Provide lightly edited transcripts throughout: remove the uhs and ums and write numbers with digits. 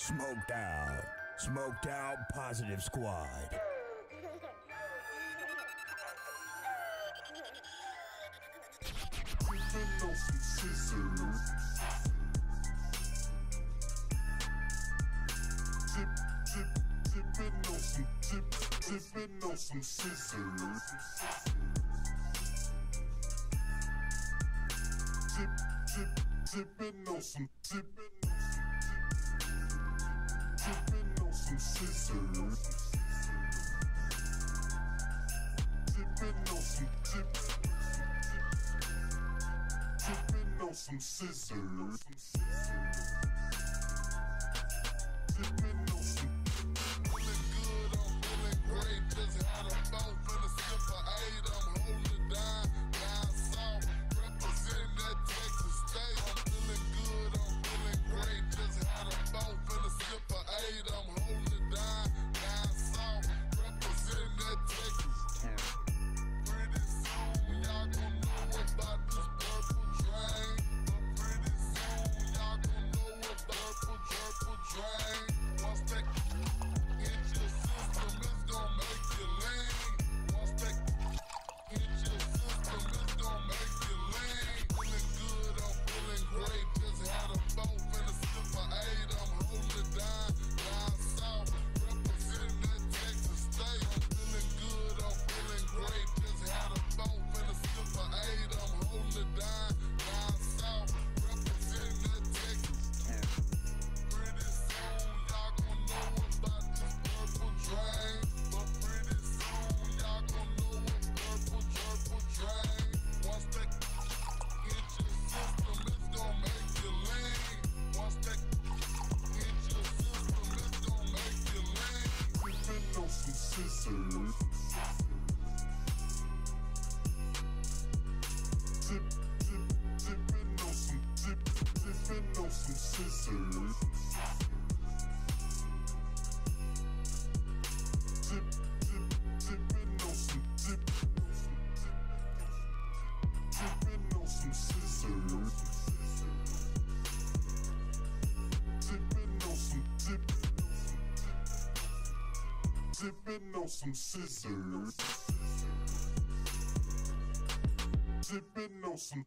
Smoked out Positive Squad. Dipping on some scissors. Dipping on some scissors. Dipping on some scissors. Dipping on some scissors. Dipping on some. Feeling good, I'm feeling great. Just had a boat for the skip of 8. I'm holding it down south, representing that Texas state. I'm feeling good, I'm feeling great. Just had a boat for the skip of 8. I'm holding it down south, representing that Texas. Pretty soon, y'all gon' know about this purple train. But pretty soon, y'all gon' know about purple train. Once that hit your system, it's gon' make you lean. Once that hit your system, it's gon' make you lean. Feeling good, I'm feeling great. Just had a boat finna skip for 8. I'm holding it down south, representing that Texas state. I'm feeling good, I'm feeling great. Just had a boat finna skip for 8. I'm holding it down south, representing that Texas. Pretty soon, y'all gon' know about this purple train. But pretty soon, y'all gon' know what purple train. Once that hit your system, it's gon' make you lean. Once that hit your system, it's gon' make you lean. Dipping on some scissors. Dipping on some scissors. Dipping on some scissors. Dipping on some scissors. Dipping on some.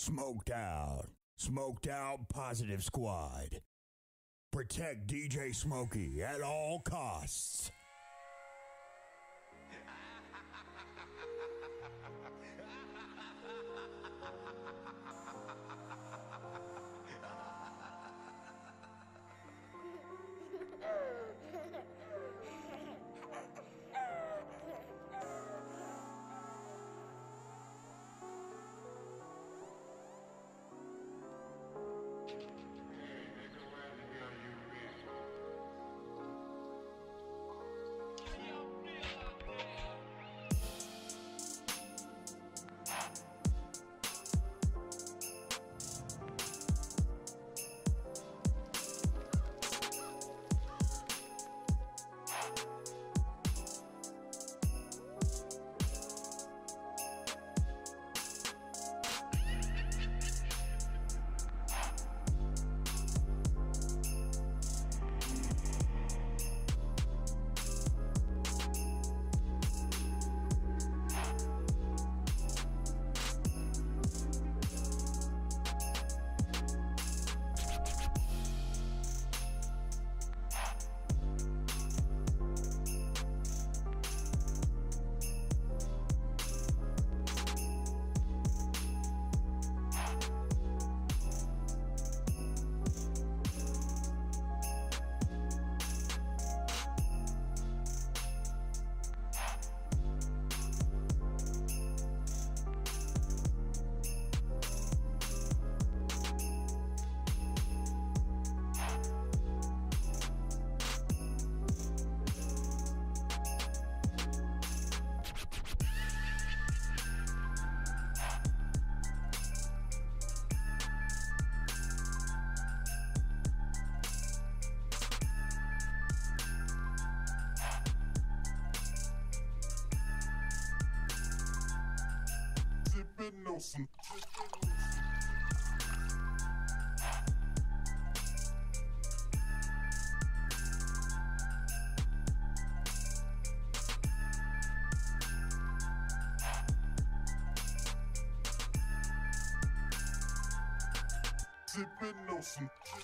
Smoked out Positive Squad. Protect DJ Smokey at all costs. Nelson. Sippin' Nelson.